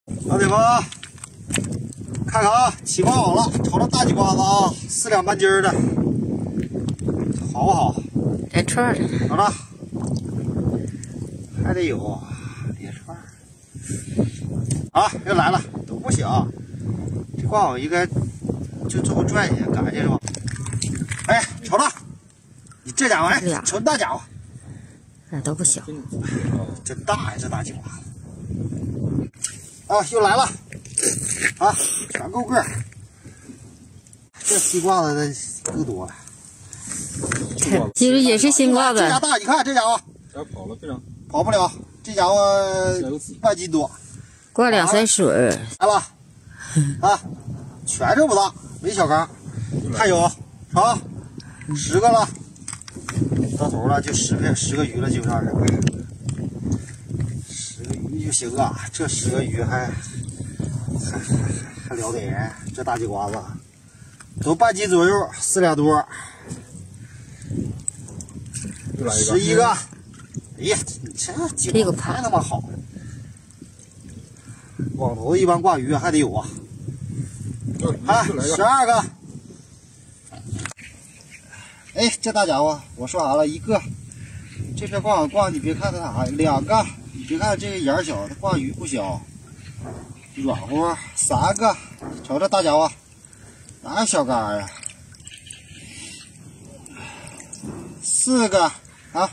老铁们，看看啊，起挂网了，瞅瞅大鸡瓜子啊，4两半斤的，好不好？ 连串的， 瞅瞅，还得有连串。啊，又来了，都不小。这挂网应该就这么拽也干净是吧？哎，瞅瞅，你这家伙哎，纯大家伙， 那都不小， 真大呀，这大鸡瓜子。啊，又来了，啊，全够个儿。这西瓜子的更多了。 其实也是新瓜子。 这家大，你看这家伙， 这跑了非常跑不了，这家伙半斤多， 挂2、3水。 来吧，啊，全这么大，没小缸，还有，啊，10个了，到头了就10个鱼了，基本上是。10个鱼就行啊，这10个鱼还了得人，这大鸡瓜子都半斤左右，4两多。11个，哎呀，你这个太他妈好了！网头一般挂鱼还得有啊。哎，12个。哎，这大家伙，我说啥了？1个。这边挂，你别看它啥，2个。你别看这个眼小，它挂鱼不小，软乎。3个，瞅这大家伙，哪有小竿啊？4个啊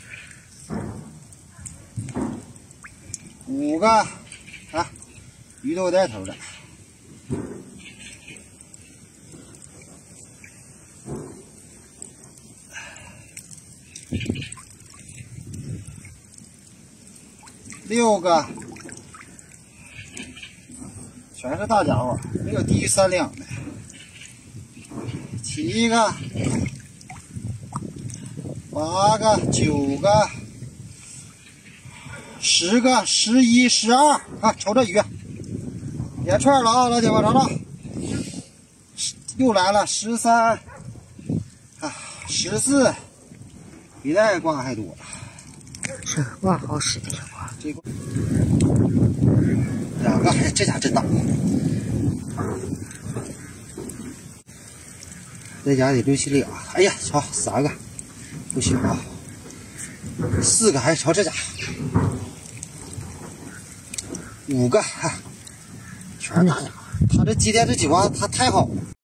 ，5个啊，鱼都有带头的。6个，全是大家伙，没有低于3两的。7个，8个，9个，10个，11、12，看瞅这鱼，连串了啊，老铁们，瞅瞅，又来了13，啊，14，比那挂还多。 是挂好使的挂， 这个2个，哎，这家真大，这家得6、7两。哎呀，瞧3个，不行啊，4个，还瞧这家，5个，全是大家伙。他这今天这鸡瓜它太好了。